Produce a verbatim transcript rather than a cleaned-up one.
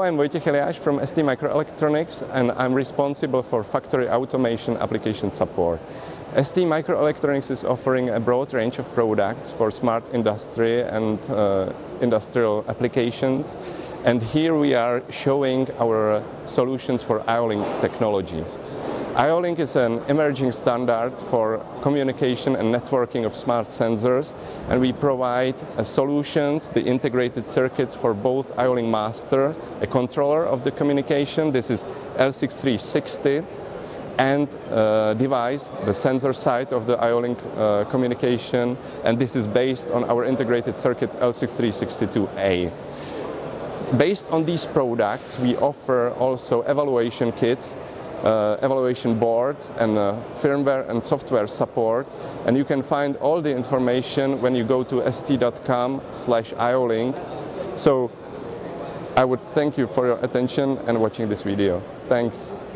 I'm Wojciech Eliáš from S T Microelectronics, and I'm responsible for factory automation application support. S T Microelectronics is offering a broad range of products for smart industry and uh, industrial applications. And here we are showing our solutions for I O Link technology. I O Link is an emerging standard for communication and networking of smart sensors, and we provide uh, solutions, the integrated circuits for both I O Link Master, a controller of the communication, this is L six three sixty, and uh, device, the sensor side of the I O Link uh, communication, and this is based on our integrated circuit L six three sixty-two A. Based on these products, we offer also evaluation kits, uh, evaluation boards, and uh, firmware and software support. And you can find all the information when you go to S T dot com slash I O Link. So I would thank you for your attention and watching this video. Thanks.